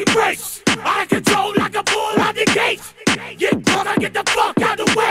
embrace. Out of control like a bull out the gates. Get gonna get the fuck out the way.